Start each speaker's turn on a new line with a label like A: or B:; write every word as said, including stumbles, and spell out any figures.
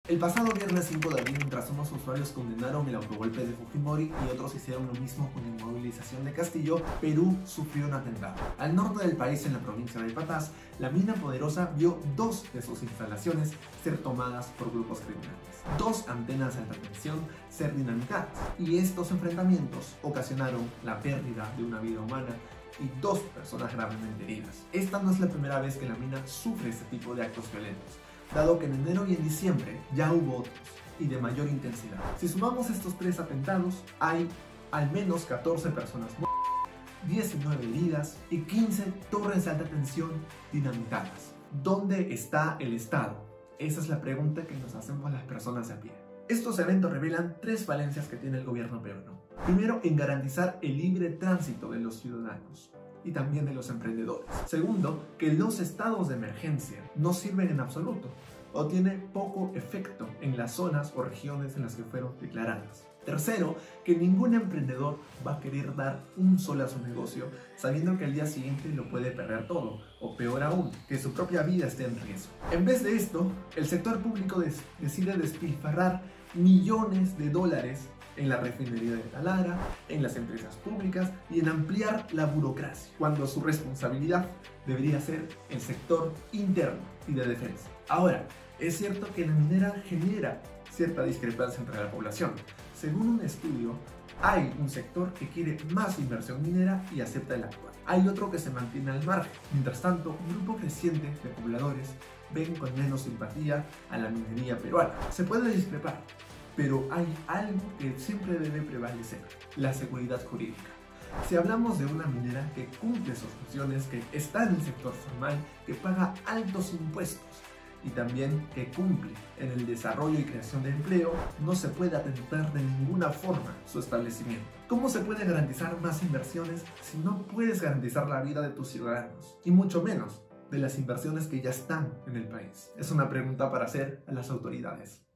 A: El pasado viernes cinco de abril, mientras unos usuarios condenaron el autogolpe de Fujimori y otros hicieron lo mismo con la inmovilización de Castillo, Perú sufrió un atentado. Al norte del país, en la provincia de Patás, la mina Poderosa vio dos de sus instalaciones ser tomadas por grupos criminales, dos antenas de alta tensión ser dinamitadas, y estos enfrentamientos ocasionaron la pérdida de una vida humana y dos personas gravemente heridas. Esta no es la primera vez que la mina sufre este tipo de actos violentos, dado que en enero y en diciembre ya hubo otros, y de mayor intensidad. Si sumamos estos tres atentados, hay al menos catorce personas muertas, diecinueve heridas y quince torres de alta tensión dinamitadas. ¿Dónde está el Estado? Esa es la pregunta que nos hacemos las personas de a pie. Estos eventos revelan tres falencias que tiene el gobierno peruano. Primero, en garantizar el libre tránsito de los ciudadanos y también de los emprendedores. Segundo, que los estados de emergencia no sirven en absoluto o tienen poco efecto en las zonas o regiones en las que fueron declaradas. Tercero, que ningún emprendedor va a querer dar un sol a su negocio sabiendo que al día siguiente lo puede perder todo, o peor aún, que su propia vida esté en riesgo. En vez de esto, el sector público des- decide despilfarrar millones de dólares en la refinería de Talara, en las empresas públicas y en ampliar la burocracia, cuando su responsabilidad debería ser el sector interno y de defensa. Ahora, es cierto que la minera genera cierta discrepancia entre la población. Según un estudio, hay un sector que quiere más inversión minera y acepta el actual. Hay otro que se mantiene al margen. Mientras tanto, un grupo creciente de pobladores ven con menos simpatía a la minería peruana. Se puede discrepar, pero hay algo que siempre debe prevalecer: la seguridad jurídica. Si hablamos de una minera que cumple sus funciones, que está en el sector formal, que paga altos impuestos y también que cumple en el desarrollo y creación de empleo, no se puede atentar de ninguna forma su establecimiento. ¿Cómo se puede garantizar más inversiones si no puedes garantizar la vida de tus ciudadanos? Y mucho menos de las inversiones que ya están en el país. Es una pregunta para hacer a las autoridades.